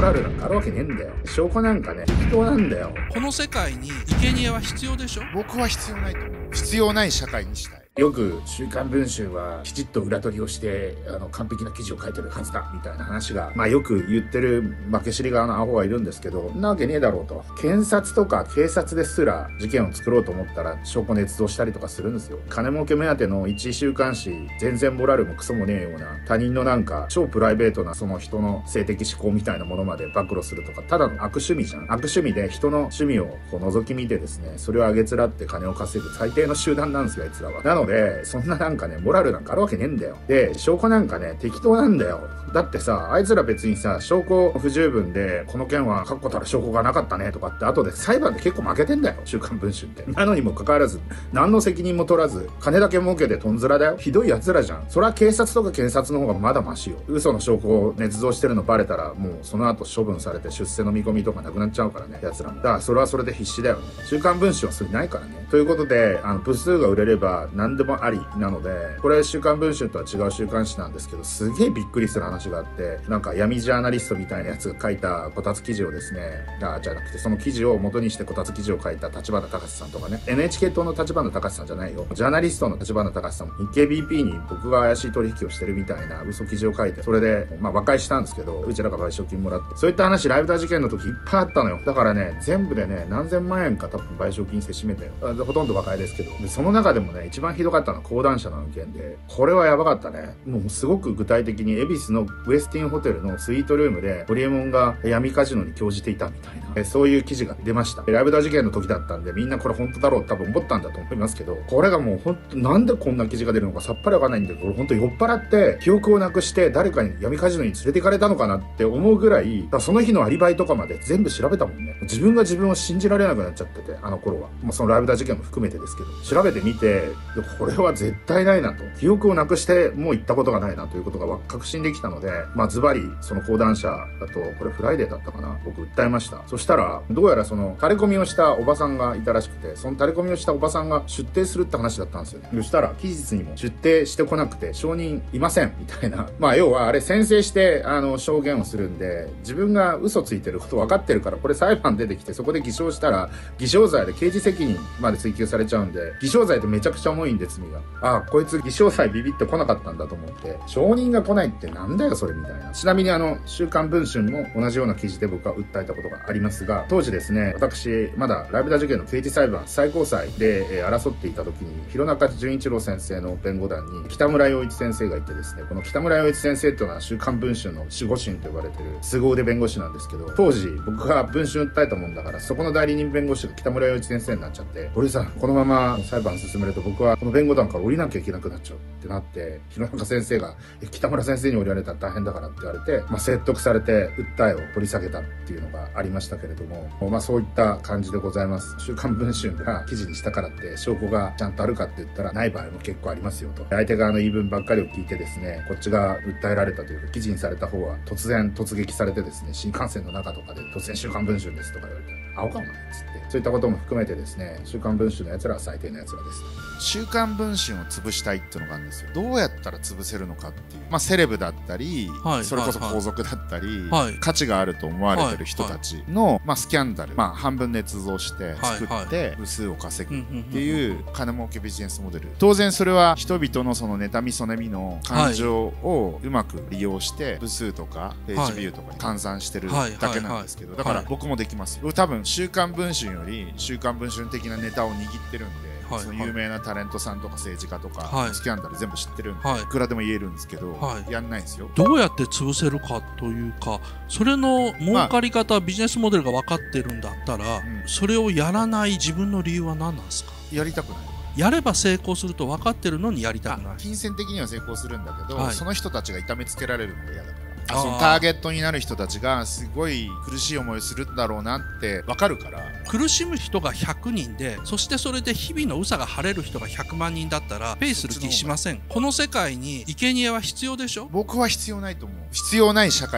ラルなんかあるわけねえんだよ。証拠なんかね、適当なんだよ。 この世界に生贄は必要でしょ。 僕は必要ないと思う。必要ない社会にしたい。 よく週刊文春はきちっと裏取りをして完璧な記事を書いてるはずだみたいな話がよく言ってる負け知り側のアホがいるんですけど、んなわけねえだろうと。検察とか警察ですら事件を作ろうと思ったら証拠捏造したりとかするんですよ。金儲け目当ての一週刊誌、全然モラルもクソもねえような他人の超プライベートなその人の性的思考みたいなものまで暴露するとか、ただの悪趣味じゃん。悪趣味で人の趣味を覗き見てですね、それをあげつらって金を稼ぐ最低の集団なんですよ、あいつらは。なのでそんなモラルなんかあるわけねえんだよ。で、証拠なんかね、適当なんだよ。だってさ、あいつら別にさ、証拠不十分で、この件は確固たる証拠がなかったねとかって、後で裁判で結構負けてんだよ、週刊文春って。なのにもかかわらず、何の責任も取らず、金だけ儲けてトンズラだよ。ひどい奴らじゃん。そりゃ警察とか検察の方がまだマシよ。嘘の証拠を捏造してるのバレたら、もうその後処分されて出世の見込みとかなくなっちゃうからね、奴らも。だからそれはそれで必死だよね。週刊文春はそれないからね。ということで、部数が売れれば何でもありなので、これ週刊文春とは違う週刊誌なんですけど、すげえびっくりする話があって、闇ジャーナリストみたいなやつが書いたこたつ記事をですね、じゃなくてその記事を元にしてこたつ記事を書いた立花隆さんとかね、NHK 党の立花隆さんじゃないよ、ジャーナリストの立花隆さんも日経 BP に僕が怪しい取引をしてるみたいな嘘記事を書いて、それで和解したんですけど、うちらが賠償金もらって、そういった話ライブダー事件の時いっぱいあったのよ。だからね、全部でね、何千万円か多分賠償金せしめたよ。ほとんど和解ですけど、でその中でもね、一番ひどかったのは講談社の案件で、これはやばかったね。もうすごく具体的に恵比寿のウエスティンホテルのスイートルームでホリエモンが闇カジノに興じていたみたいな、そういう記事が出ました。ライブダー事件の時だったんで、みんなこれ本当だろう多分思ったんだと思いますけど、これがもう本当なんでこんな記事が出るのかさっぱりわかんないんで、これ本当酔っ払って記憶をなくして誰かに闇カジノに連れて行かれたのかなって思うぐらい、その日のアリバイとかまで全部調べたもんね。自分が自分を信じられなくなっちゃってて、あの頃は。そのライブダー事件も含めてですけど、調べてみて、これは絶対ないなと。記憶をなくしてもう行ったことがないなということが確信できたので、ズバリその講談社だと、これフライデーだったかな、僕訴えました。そしたらどうやらその垂れ込みをしたおばさんがいたらしくて、その垂れ込みをしたおばさんが出廷するって話だったんですよね。そしたら期日にも出廷してこなくて、証人いませんみたいな。要はあれ宣誓して証言をするんで、自分が嘘ついてること分かってるから、これ裁判出てきてそこで偽証したら偽証罪で刑事責任まで追及されちゃうんで、偽証罪ってめちゃくちゃ重いんで罪が、こいつ偽証罪ビビってこなかったんだと思って、証人が来ないってなんだよそれみたいな。ちなみに週刊文春も同じような記事で僕は訴えたことがありますが、当時ですね、私まだライブダー事件の刑事裁判最高裁で、争っていた時に、弘中純一郎先生の弁護団に北村洋一先生がいてですね、この北村洋一先生っていうのは週刊文春の守護神と呼ばれてる凄腕弁護士なんですけど、当時僕が文春訴えたもんだから、そこの代理人弁護士が北村洋一先生になっちゃって、俺さ、このまま裁判進めると僕はこの弁護団から降りなきゃいけなくなっちゃうってなって、弘中先生が北村先生に降りられたら大変だからって言われて、説得されて訴えを取り下げたっていうのがありましたけれども、そういった感じでございます。週刊文春が記事にしたからって証拠がちゃんとあるかって言ったらない場合も結構ありますよと。相手側の言い分ばっかりを聞いてですね、こっちが訴えられたというか記事にされた方は突然突撃されてですね、新幹線の中とかで突然週刊文春ですとか言われて、青かお前っつって、そういったことも含めてですね、週刊文春の奴らは最低な奴らです。 週刊文春を潰したいっていうのがあるんですよ。どうやったら潰せるのかっていう、セレブだったり、それこそ皇族だったり、価値があると思われてる人たちの、スキャンダル、半分捏造して作って部数を稼ぐっていう金儲けビジネスモデル。当然それは人々のその妬みそねみの感情をうまく利用して部数とかページビューとかに換算してるだけなんですけど、だから僕もできますよ。多分週刊文春より週刊文春的なネタを握ってるんで、その有名なタレントさんとか政治家とかスキャンダル全部知ってるんで、いくらでも言えるんですけど、やんないんですよ。 どうやって潰せるかというか、それの儲かり方、ビジネスモデルが分かってるんだったら、それをやらない自分の理由は何なんですか？ やりたくない。 やれば成功すると分かってるのにやりたくない。 金銭的には成功するんだけど、その人たちが痛めつけられるのが嫌だから。そのターゲットになる人たちがすごい苦しい思いをするんだろうなって分かるから。 苦しむ人が100人で、そしてそれで日々の憂さが晴れる人が100万人だったらペイする気しません。この世界に生贄は必要でしょ？ 僕は必要ないと思う。必要ない社会にしたい。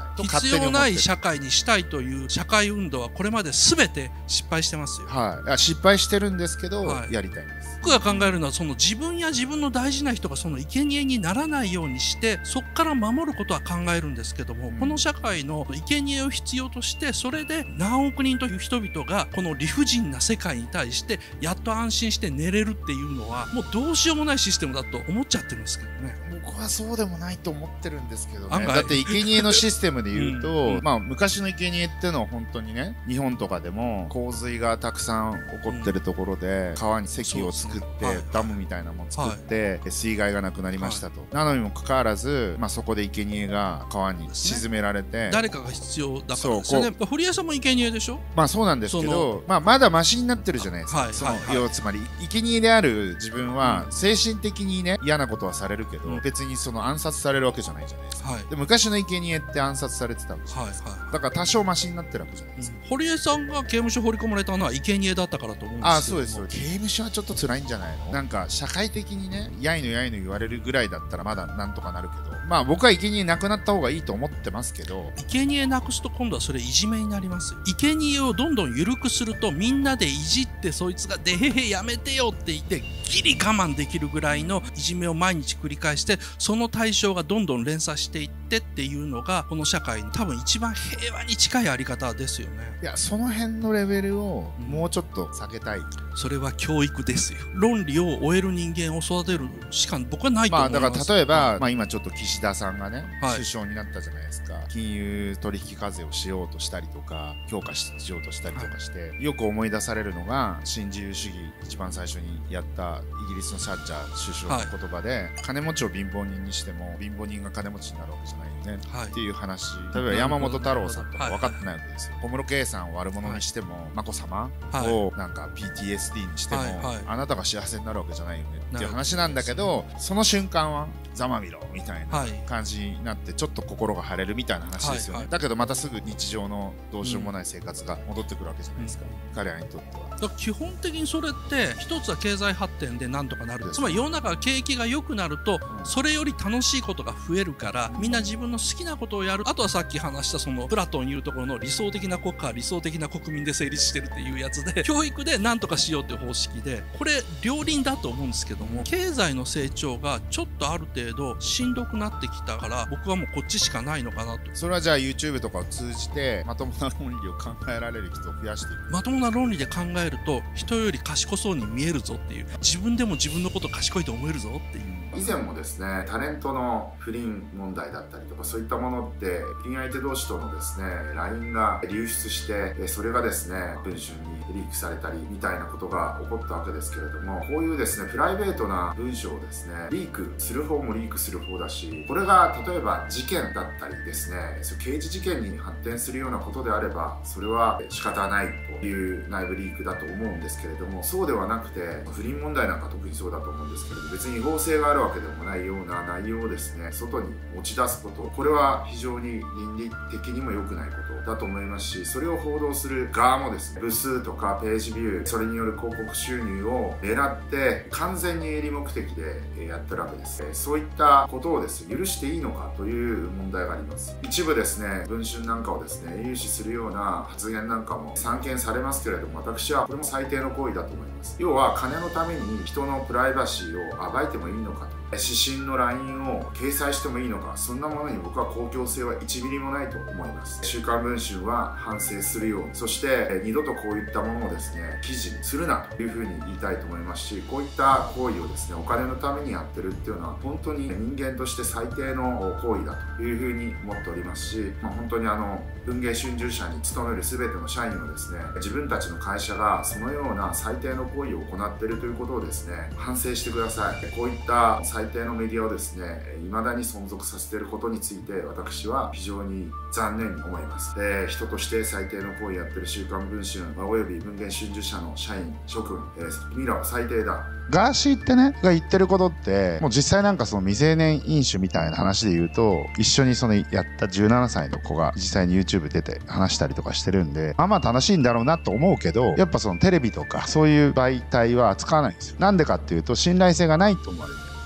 必要ない社会にしたいという社会運動はこれまで全て失敗してますよ。 はい、失敗してるんですけど、やりたいんです。 僕が考えるのは、その自分や自分の大事な人がその生贄にならないようにしてそこから守ることは考えるんですけども、この社会の生贄を必要として、それで何億人という人々がこの理不尽な世界に対してやっと安心して寝れるっていうのは、もうどうしようもないシステムだと思っちゃってるんですけどね。 僕はそうでもないと思ってるんですけどね。だって生贄のシステムで言うとまあ昔の生贄っていうのは本当にね、日本とかでも洪水がたくさん起こってるところで川に堰を作ってダムみたいなもの作って水害がなくなりましたと。なのにもかかわらず、まあ、そこで生贄が川に沈められて、 誰かが必要だからですよね。堀江さんも生贄でしょ。 まあそうなんですけど、まあまだマシになってるじゃないですか。つまり生贄である自分は精神的にね嫌なことはされるけど、別にその暗殺されるわけじゃないじゃないですか。で昔の生贄って暗殺されてたわけじゃないですか。だから多少マシになってるわけじゃないですか。 堀江さんが刑務所放り込まれたのは生贄だったからと思うんですけど。 あ、そうです。刑務所はちょっと辛いんじゃないの。なんか社会的にねやいのやいの言われるぐらいだったらまだなんとかなるけど、まあ僕は生贄なくなった方がいいと思ってますけど、 生贄なくすと今度はそれいじめになりますよ。生贄をどんどん緩くすると、みんなでいじってそいつがでへへやめてよって言ってギリ我慢できるぐらいのいじめを毎日繰り返して、その対象がどんどん連鎖していってっていうのがこの社会に多分一番平和に近いあり方ですよね。 いや、その辺のレベルをもうちょっと下げたい。 それは教育ですよ。論理を終える人間を育てるしか僕はないと思います。 まあだから例えば、まあ今ちょっと岸田さんがね、首相になったじゃないですか。金融取引課税をしようとしたりとか強化しようとしたりとかして、よく思い出されるのが新自由主義一番最初にやったイギリスのサッチャー首相の言葉で、金持ちを貧乏人にしても貧乏人が金持ちになるわけじゃないよね、っていう話。例えば山本太郎さんとか分かってないわけですよ。小室圭さんを悪者にしても、眞子さまをなんか PTSD にしても、あなたが幸せになるわけじゃないよねっていう話なんだけど、その瞬間はざまみろみたいな感じになってちょっと心が晴れるみたいな話ですよね。だけどまたすぐ日常のどうしようもない生活が戻ってくるわけじゃないですか、彼らにとっては。 だから基本的にそれって一つは経済発展でなんとかなる。つまり世の中景気が良くなると、それより楽しいことが増えるから、みんな自分の好きなことをやる。あとはさっき話したそのプラトン言うところの理想的な国家、理想的な国民で成立してるっていうやつで、教育でなんとかしようっていう方式で、これ両輪だと思うんですけども、経済の成長がちょっとある程度しんどくなってきたから、僕はもうこっちしかないのかなと。 それはじゃあ YouTube とかを通じてまともな論理を考えられる人を増やしていく。 まともな論理で考えると人より賢そうに見えるぞっていう、自分でも自分のこと賢いと思えるぞっていう。 以前もですね、タレントの不倫問題だったりとか、そういったものって不倫相手同士とのですね LINE が流出して、それがですね文春にリークされたりみたいなことが起こったわけですけれども、こういうですねプライベートな文章をですねリークする方もリークする方だし、これが例えば事件だったりですね、刑事事件に発展するようなことであればそれは仕方ないという内部リークだと思うんですけれども、そうではなくて不倫問題なんか特にそうだと思うんですけれど、別に違法性があるわけでもないような内容をですね外に持ち出すこと、これは非常に倫理的にも良くないことだと思いますし、それを報道する側もですね部数とかページビュー、それによる広告収入を狙って完全に営利目的でやってるわけです。そういったことをですね許していいのかという問題があります。一部ですね文春なんかをですね有視するような発言なんかも散見されますけれども、私はこれも最低の行為だと思います。要は金のために人のプライバシーを暴いてもいいのかと、指針の LINE を掲載してもいいのか、そんなものに僕は公共性は1ミリもないと思います。週刊文春は反省するように、そして二度とこういったものをですね記事にするなというふうに言いたいと思いますし、こういった行為をですねお金のためにやってるっていうのは本当に人間として最低の行為だというふうに思っておりますし、本当に文藝春秋社に勤める全ての社員をですね自分たちの会社がそのような最低の行為を行っているということをですね反省してください。こういった最低のメディアをですね未だに存続させていることについて私は非常に残念に思います。人として最低の行為をやっている週刊文春および文藝春秋社の社員諸君、君らは最低だ。 ガーシーってねが言ってることってもう実際なんかその未成年飲酒みたいな話で言うと、一緒にそのやった17歳の子が実際に YouTube 出て話したりとかしてるんで、まあ楽しいんだろうなと思うけど、やっぱそのテレビとかそういう媒体は扱わないんですよ。なんでかっていうと信頼性がないと思われてる。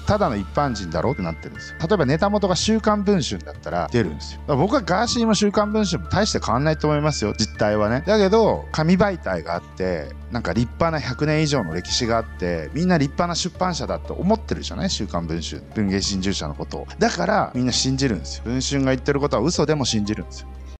ただの一般人だろうってなってるんですよ。例えばネタ元が週刊文春だったら出るんですよ。だから僕はガーシーも週刊文春も大して変わんないと思いますよ、実態はね。だけど紙媒体があってなんか立派な100年以上の歴史があってみんな立派な出版社だと思ってるじゃない、週刊文春、文藝春秋社のことを。だからみんな信じるんですよ。文春が言ってることは嘘でも信じるんですよ。